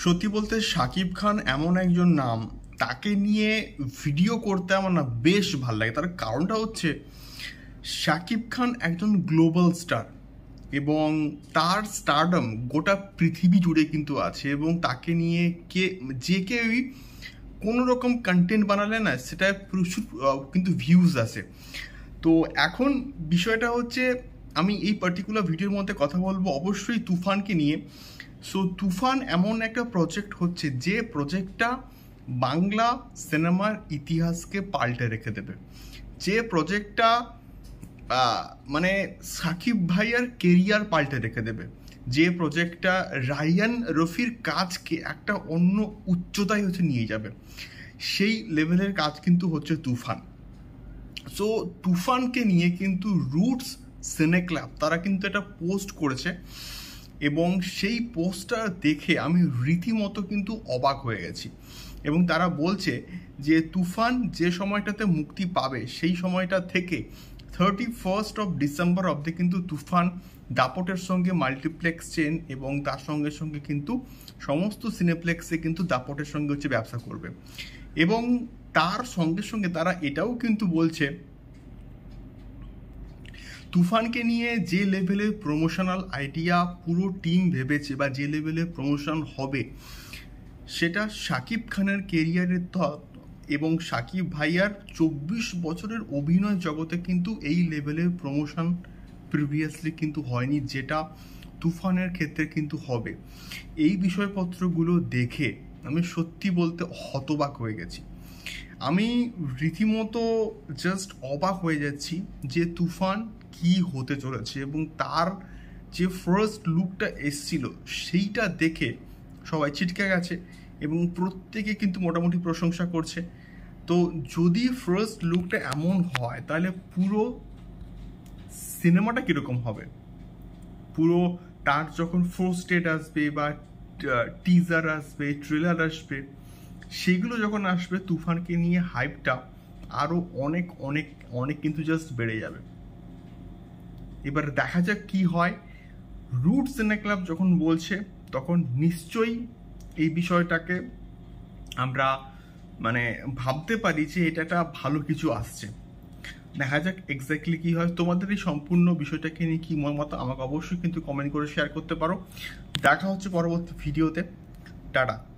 সত্যি বলতে শাকিব খান এমন একজন নাম, তাকে নিয়ে ভিডিও করতে আমার না বেশ ভালো লাগে। তার কারণটা হচ্ছে শাকিব খান একজন গ্লোবাল স্টার এবং তার স্টারডম গোটা পৃথিবী জুড়ে কিন্তু আছে, এবং তাকে নিয়ে যে কেউই কোনো রকম কন্টেন্ট বানালে না সেটা প্রচুর কিন্তু ভিউজ আসে। তো এখন বিষয়টা হচ্ছে, আমি এই পার্টিকুলার ভিডিওর মধ্যে কথা বলবো অবশ্যই তুফানকে নিয়ে। সো তুফান এমন একটা প্রজেক্ট হচ্ছে যে প্রজেক্টটা বাংলা সিনেমার ইতিহাসকে পাল্টে রেখে দেবে, যে প্রজেক্টটা মানে সাকিব ভাইয়ার কেরিয়ার পাল্টে রেখে দেবে, যে প্রজেক্টটা রায়ান রফির কাজকে একটা অন্য উচ্চতায় হচ্ছে নিয়ে যাবে, সেই লেভেলের কাজ কিন্তু হচ্ছে তুফান। সো তুফানকে নিয়ে কিন্তু রুটস সিনে ক্লাব তারা কিন্তু একটা পোস্ট করেছে, এবং সেই পোস্টটা দেখে আমি রীতিমতো কিন্তু অবাক হয়ে গেছি। এবং তারা বলছে যে তুফান যে সময়টাতে মুক্তি পাবে সেই সময়টা থেকে 31st অফ ডিসেম্বর অবধি কিন্তু তুফান দাপটের সঙ্গে মাল্টিপ্লেক্স চেন এবং তার সঙ্গে সঙ্গে কিন্তু সমস্ত সিনেপ্লেক্সে কিন্তু দাপটের সঙ্গে হচ্ছে ব্যবসা করবে। এবং তার সঙ্গে সঙ্গে তারা এটাও কিন্তু বলছে তুফানকে নিয়ে যে লেভেলের প্রমোশনাল আইডিয়া পুরো টিম ভেবেছে বা যে লেভেলের প্রমোশন হবে সেটা শাকিব খানের কেরিয়ারের এবং শাকিব ভাইয়ার 24 বছরের অভিনয় জগতে কিন্তু এই লেভেলের প্রমোশন প্রিভিয়াসলি কিন্তু হয়নি, যেটা তুফানের ক্ষেত্রে কিন্তু হবে। এই বিষয়পত্রগুলো দেখে আমি সত্যি বলতে হতবাক হয়ে গেছি। আমি রীতিমতো জাস্ট অবাক হয়ে যাচ্ছি যে তুফান কি হতে চলেছে, এবং তার যে ফার্স্ট লুকটা এসছিল সেইটা দেখে সবাই ছিটকে গেছে এবং প্রত্যেকে কিন্তু মোটামুটি প্রশংসা করছে। তো যদি ফার্স্ট লুকটা এমন হয় তাহলে পুরো সিনেমাটা কীরকম হবে, পুরো তার যখন ফার্স্ট স্টেট আসবে বা টিজার আসবে, ট্রেলার আসবে, সেগুলো যখন আসবে তুফানকে নিয়ে হাইপটা আরও অনেক অনেক অনেক কিন্তু জাস্ট বেড়ে যাবে। এবার দেখা যাক কি হয়। রুট সিনে ক্লাব যখন বলছে তখন নিশ্চয়ই এই বিষয়টাকে আমরা মানে ভাবতে পারি যে এটা একটা ভালো কিছু আসছে। দেখা যাক এক্স্যাক্টলি কি হয়। তোমাদের এই সম্পূর্ণ বিষয়টাকে নিয়ে কি মত আমাকে অবশ্যই কিন্তু কমেন্ট করে শেয়ার করতে পারো। দেখা হচ্ছে পরবর্তী ভিডিওতে। টাটা।